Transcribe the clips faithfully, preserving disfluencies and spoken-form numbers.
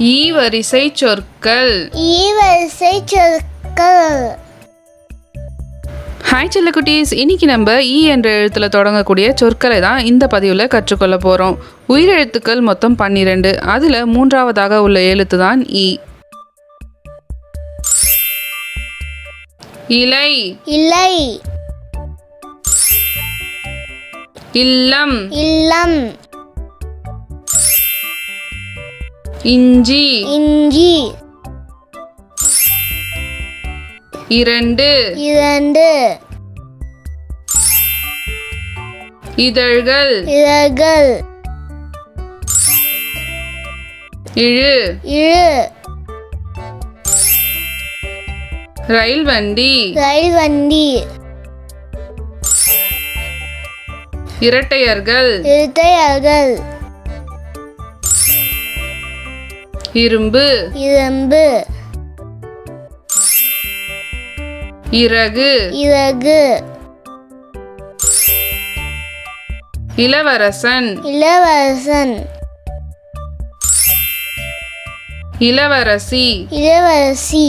ஈ வரிசை சொற்கள். ஈ வரிசை சொற்கள். ஹாய் செல்லக்குட்டீஸ், இன்னைக்கு நம்ம ஈ என்ற எழுத்துல தொடங்கக்கூடிய சொற்களை தான் இந்த பதிவில் கற்றுக்கொள்ள போகிறோம். உயிரெழுத்துக்கள் மொத்தம் பன்னிரெண்டு. அதில் மூன்றாவதாக உள்ள எழுத்து தான் ஈ. இலை, இலை. இல்லம், இல்லம். இஞ்சி, இஞ்சி. இரண்டு, இரண்டு. இதழ்கள், இதழ்கள். இழு, இழு. ரயில் வண்டி, ரயில் வண்டி. இரட்டையர்கள், இரட்டையர்கள். இரும்பு, இரும்பு. இறகு, இறகு. இளவரசன், இளவரசன். இளவரசி, இளவரசி.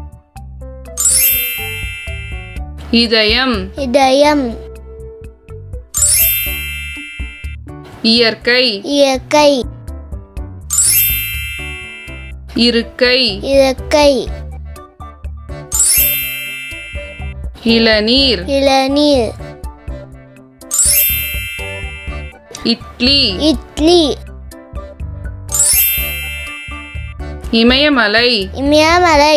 இதயம், இதயம். இயற்கை, இயற்கை. இருக்கை, இருக்கை. இளநீர், இளநீர். இட்லி, இட்லி. இமயமலை, இமயமலை.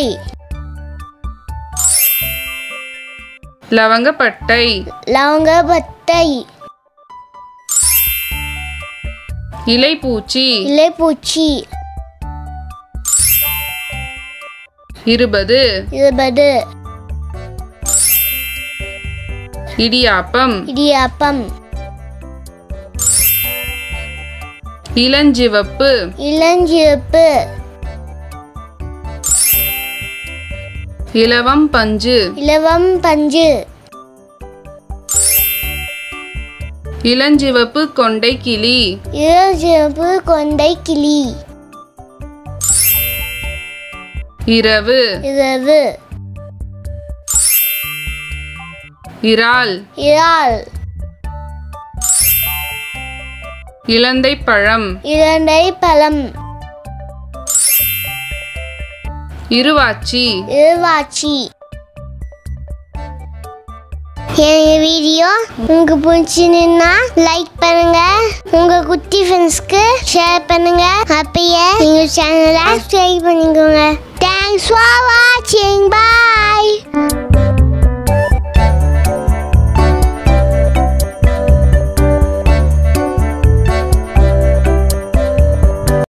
லவங்கப்பட்டை, லவங்கப்பட்டை. இலைப்பூச்சி, இலைப்பூச்சி. இருபது, இருபது. இடியாப்பம், இடியாப்பம். இளஞ்சிவப்பு, இளஞ்சிவப்பு. இலவம் பஞ்சு, இலவம் பஞ்சு. இளஞ்சிவப்பு கொண்டை கிளி, இளஞ்சிவப்பு கொண்டை கிளி. இரவு, இரவு. இறால், இறால். இலந்தை பழம், இலந்தை பழம். இருவாச்சி, இருவாச்சி. என் வீடியோ உங்களுக்கு பிடிச்சிருந்தா லைக் பண்ணுங்க, உங்க குட்டி ஃப்ரெண்ட்ஸ்க்கு ஷேர் பண்ணுங்க, அப்படியே எங்க சேனலை சப்ஸ்கிரைப் பண்ணிக்கோங்க. தேங்க்ஸ் ஃபார் வாட்சிங்.